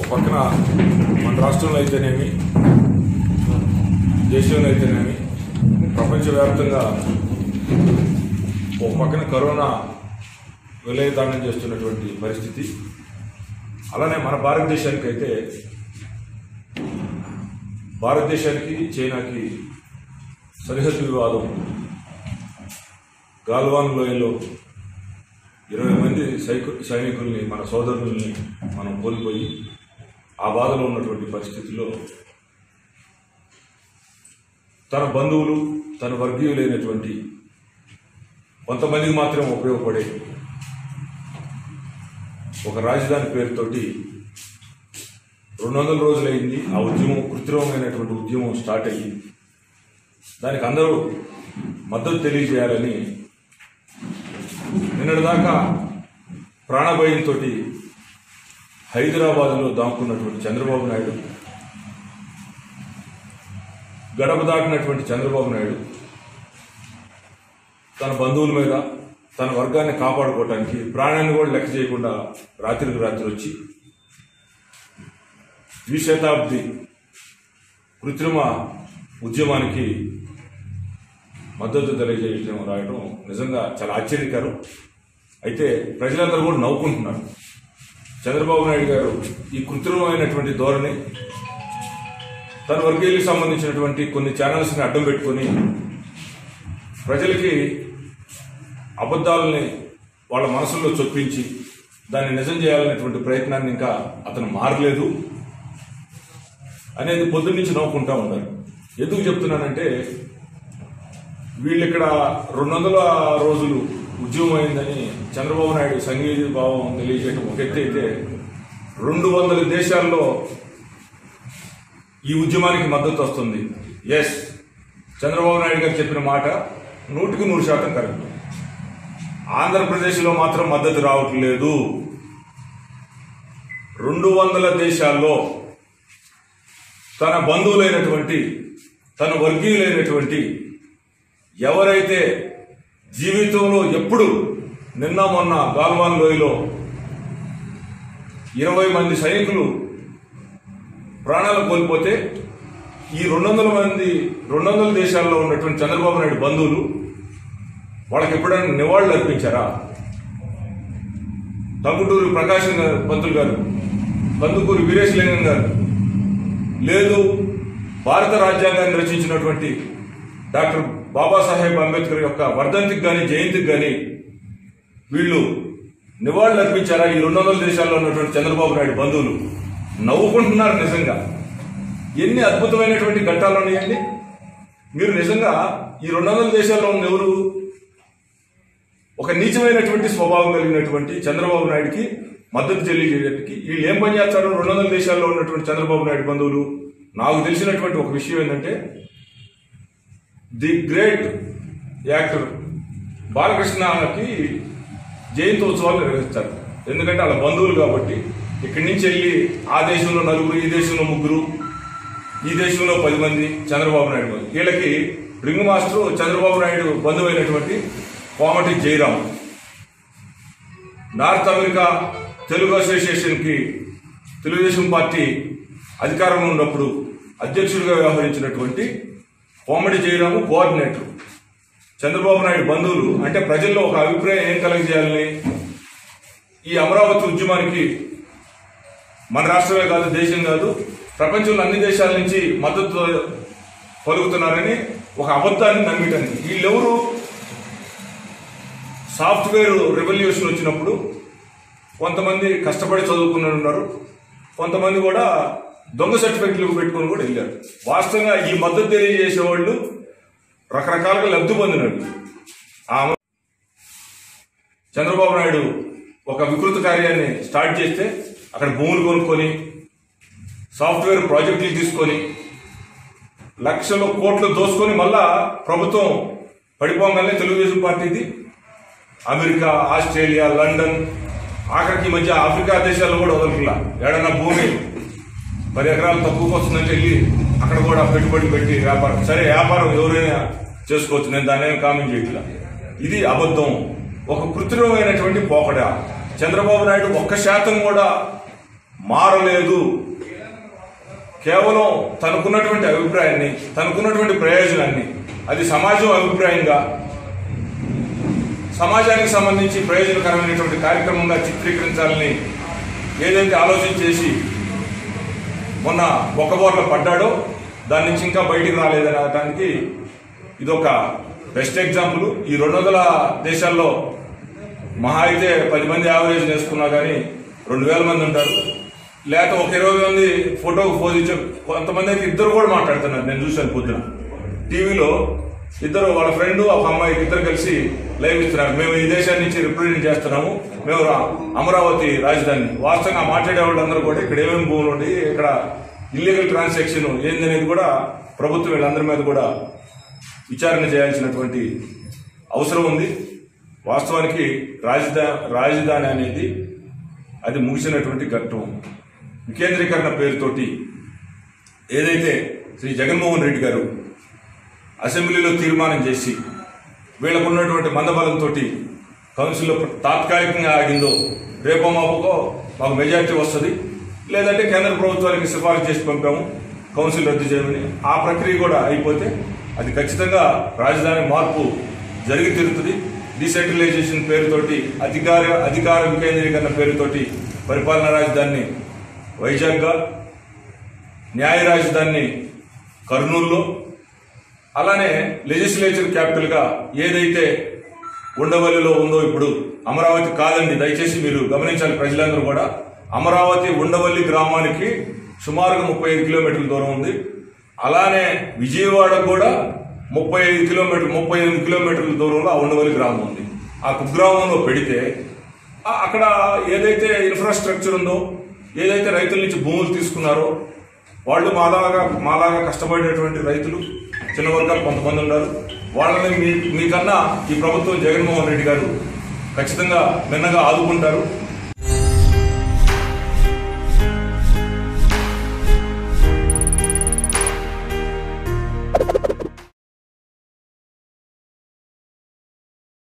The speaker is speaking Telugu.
పక్కన మన రాష్ట్రంలో అయితేనేమి దేశంలో అయితేనేమి ప్రపంచవ్యాప్తంగా ఒక పక్కన కరోనా విలయతాండం చేస్తున్నటువంటి పరిస్థితి. అలానే మన భారతదేశానికి చైనాకి సరిహద్దు వివాదం. గాల్వాన్ లోయలో 20 మంది సైనికుల్ని, మన సోదరుల్ని మనం కోల్పోయి ఆ బాధలో ఉన్నటువంటి పరిస్థితుల్లో తన బంధువులు, తన వర్గీయులైనటువంటి కొంతమందికి మాత్రం ఉపయోగపడే ఒక రాజధాని పేరుతోటి 200 రోజులైంది. ఆ ఉద్యమం కృత్రిమమైనటువంటి ఉద్యమం స్టార్ట్ అయ్యి దానికి అందరూ మద్దతు తెలియజేయాలని నిన్నటిదాకా ప్రాణభయంతో హైదరాబాద్లో దాక్కున్నటువంటి చంద్రబాబు నాయుడు, గడప దాటినటువంటి చంద్రబాబు నాయుడు తన బంధువుల మీద, తన వర్గాన్ని కాపాడుకోవటానికి ప్రాణాన్ని కూడా లెక్క చేయకుండా రాత్రికి రాత్రి వచ్చి ద్విశతాబ్ది కృత్రిమ ఉద్యమానికి మద్దతు తెలియజేయడం రాయడం నిజంగా చాలా ఆశ్చర్యకరం. అయితే ప్రజలందరూ కూడా నవ్వుకుంటున్నారు. చంద్రబాబు నాయుడు గారు ఈ కృత్రిమమైనటువంటి ధోరణి, తన వర్గీయులకు సంబంధించినటువంటి కొన్ని ఛానల్స్ని అడ్డం పెట్టుకుని ప్రజలకి అబద్ధాలని వాళ్ళ మనసుల్లో చొప్పించి దాన్ని నిజం చేయాలనేటువంటి ప్రయత్నాన్ని ఇంకా అతను మారలేదు అనేది పొద్దున్నుంచి నవ్వుకుంటా ఉన్నారు. ఎందుకు చెప్తున్నానంటే, వీళ్ళు ఇక్కడ 200 రోజులు ఉద్యమం అయిందని చంద్రబాబు నాయుడు సంఘీయ భావం తెలియజేయడం ఒక ఎత్తు అయితే, 200 దేశాల్లో ఈ ఉద్యమానికి మద్దతు వస్తుంది. ఎస్, చంద్రబాబు నాయుడు గారు చెప్పిన మాట 100% కరెక్ట్. ఆంధ్రప్రదేశ్లో మాత్రం మద్దతు రావట్లేదు. 200 దేశాల్లో తన బంధువులైనటువంటి, తన వర్గీయులైనటువంటి ఎవరైతే జీవితంలో ఎప్పుడు నిన్న మొన్న గాల్వాన్ లోయలో 20 మంది సైనికులు ప్రాణాలు కోల్పోతే ఈ 200 దేశాల్లో ఉన్నటువంటి చంద్రబాబు నాయుడు బంధువులు వాళ్ళకి ఎప్పుడైనా నివాళులు అర్పించారా? టంగుటూరి ప్రకాశం పంతులు గారు, కందుకూరి వీరేశలింగం గారు, లేదు భారత రాజ్యాంగాన్ని రచించినటువంటి డాక్టర్ బాబాసాహెబ్ అంబేద్కర్ యొక్క వర్ధంతికి కానీ జయంతికి కానీ వీళ్ళు నివాళులు అర్పించారా? ఈ 200 దేశాల్లో ఉన్నటువంటి చంద్రబాబు నాయుడు బంధువులు నవ్వుకుంటున్నారు. నిజంగా ఎన్ని అద్భుతమైనటువంటి ఘట్టాలు ఉన్నాయండి. మీరు నిజంగా ఈ 200 దేశాల్లో ఉన్న ఎవరు ఒక నీచమైనటువంటి స్వభావం కలిగినటువంటి చంద్రబాబు నాయుడికి మద్దతు తెలియజేయడానికి వీళ్ళు ఏం పని చేస్తారు? 200 దేశాల్లో ఉన్నటువంటి చంద్రబాబు నాయుడు బంధువులు. నాకు తెలిసినటువంటి ఒక విషయం ఏంటంటే, ది గ్రేట్ యాక్టర్ బాలకృష్ణకి జయంతి ఉత్సవాలు నిర్వహిస్తారు. ఎందుకంటే వాళ్ళ బంధువులు కాబట్టి. ఇక్కడి నుంచి వెళ్ళి ఆ దేశంలో 4, ఈ దేశంలో 3, ఈ దేశంలో 10 మంది చంద్రబాబు నాయుడు. వీళ్ళకి రింగ్ మాస్టర్ చంద్రబాబు నాయుడు బంధువు అయినటువంటి కోమటి జయరాం. నార్త్ అమెరికా తెలుగు అసోసియేషన్కి తెలుగుదేశం పార్టీ అధికారంలో ఉన్నప్పుడు అధ్యక్షుడిగా వ్యవహరించినటువంటి కోమటి జయరాము కోఆర్డినేటర్. చంద్రబాబు నాయుడు బంధువులు. అంటే ప్రజల్లో ఒక అభిప్రాయం ఏం కలగజేయాలని, ఈ అమరావతి ఉద్యమానికి మన రాష్ట్రమే కాదు, దేశం కాదు, ప్రపంచంలో అన్ని దేశాల నుంచి మద్దతు పలుకుతున్నారని ఒక అబద్ధాన్ని నమ్మటానికి. వీళ్ళెవరు? సాఫ్ట్వేర్ రెవల్యూషన్ వచ్చినప్పుడు కొంతమంది కష్టపడి చదువుకుని ఉన్నారు, కొంతమంది కూడా దొంగ సర్టిఫికెట్లు పెట్టుకుని కూడా వెళ్ళారు. వాస్తవంగా ఈ మద్దతు తెలియజేసేవాళ్ళు రకరకాలుగా లబ్ధి పొందినాడు. చంద్రబాబు నాయుడు ఒక వికృత కార్యాన్ని స్టార్ట్ చేస్తే అక్కడ భూములు కొనుక్కొని, సాఫ్ట్వేర్ ప్రాజెక్టులు తీసుకొని, లక్షలు కోట్లు దోసుకొని మళ్ళా ప్రభుత్వం పడిపోగానే తెలుగుదేశం పార్టీది అమెరికా, ఆస్ట్రేలియా, లండన్, ఆఖరికి మధ్య ఆఫ్రికా దేశాల్లో కూడా వదలట్లా. ఏడన్నా భూమి 10 ఎకరాలు తక్కువకి వస్తుందంటే వెళ్ళి అక్కడ కూడా పెట్టుబడి పెట్టి వ్యాపారం. సరే, వ్యాపారం ఎవరైనా చేసుకోవచ్చు, నేను దాన్ని ఏమి కామెంట్ చేయట్లా. ఇది అబద్ధం, ఒక కృత్రిమమైనటువంటి పోకడ. చంద్రబాబు నాయుడు 1% కూడా మారలేదు. కేవలం తనకున్నటువంటి అభిప్రాయాన్ని, తనకున్నటువంటి ప్రయోజనాన్ని, అది సమాజం అభిప్రాయంగా, సమాజానికి సంబంధించి ప్రయోజనకరమైనటువంటి కార్యక్రమంగా చిత్రీకరించాలని ఏదైతే ఆలోచన చేసి మొన్న బొక్కబోర్లో పడ్డాడో దాని నుంచి ఇంకా బయటికి రాలేదనడానికి ఇదొక బెస్ట్ ఎగ్జాంపుల్. ఈ 200 దేశాల్లో మహా అయితే 10 మంది యావరేజ్ వేసుకున్నా కానీ 2000 మంది ఉంటారు. లేక ఒక 20 మంది ఫోటోకు పోజ్ ఇచ్చే కొంతమంది అయితే ఇద్దరు కూడా మాట్లాడుతున్నారు. నేను చూశాను పొద్దున టీవీలో, ఇద్దరు వాళ్ళ ఫ్రెండ్ ఒక అమ్మాయికి ఇద్దరు కలిసి లైవ్ ఇస్తున్నారు. మేము ఈ దేశాన్ని నుంచి రిప్రజెంట్ చేస్తున్నాము, మేము అమరావతి రాజధాని. వాస్తవంగా మాట్లాడే వాళ్ళందరూ కూడా ఇక్కడ ఏమేమి భూములు ఉండి, ఇక్కడ ఇల్లీగల్ ట్రాన్సాక్షన్ ఏందనేది కూడా ప్రభుత్వం వీళ్ళందరి మీద కూడా విచారణ చేయాల్సినటువంటి అవసరం ఉంది. వాస్తవానికి రాజధాని అనేది అది ముగిసినటువంటి ఘట్టం. వికేంద్రీకరణ పేరుతోటి ఏదైతే శ్రీ జగన్మోహన్ రెడ్డి గారు అసెంబ్లీలో తీర్మానం చేసి వీళ్ళకున్నటువంటి మందబలంతో కౌన్సిల్లో తాత్కాలికంగా ఆగిందో, రేపో మాపకో మాకు మెజార్టీ వస్తుంది, లేదంటే కేంద్ర ప్రభుత్వానికి సిఫారసు చేసి పంపాము కౌన్సిల్ రద్దు చేయమని, ఆ ప్రక్రియ కూడా అయిపోతే అది ఖచ్చితంగా రాజధాని మార్పు జరిగి తీరుతుంది. డీసెంట్రలైజేషన్ పేరుతోటి, అధికార వికేంద్రీకరణ పేరుతోటి పరిపాలనా రాజధానిని వైజాగ్గా, న్యాయ రాజధానిని కర్నూలులో, అలానే లెజిస్లేచర్ క్యాపిటల్గా ఏదైతే ఉండవల్లిలో ఉందో ఇప్పుడు అమరావతి కాదండి. దయచేసి మీరు గమనించాలి ప్రజలందరూ కూడా. అమరావతి ఉండవల్లి గ్రామానికి సుమారుగా 35 కిలోమీటర్ల దూరం ఉంది. అలానే విజయవాడ కూడా 38 కిలోమీటర్ల దూరంలో ఆ ఉండవల్లి గ్రామం ఉంది. ఆ కుగ్రామంలో పెడితే అక్కడ ఏదైతే ఇన్ఫ్రాస్ట్రక్చర్ ఉందో, ఏదైతే రైతుల నుంచి భూములు తీసుకున్నారో, వాళ్ళు మాలాగా కష్టపడేటువంటి రైతులు, చిన్న వర్గాలు కొంతమంది ఉన్నారు. వాళ్ళని మీకన్నా ఈ ప్రభుత్వం జగన్మోహన్ రెడ్డి గారు ఖచ్చితంగా మిన్నగా ఆదుకుంటారు.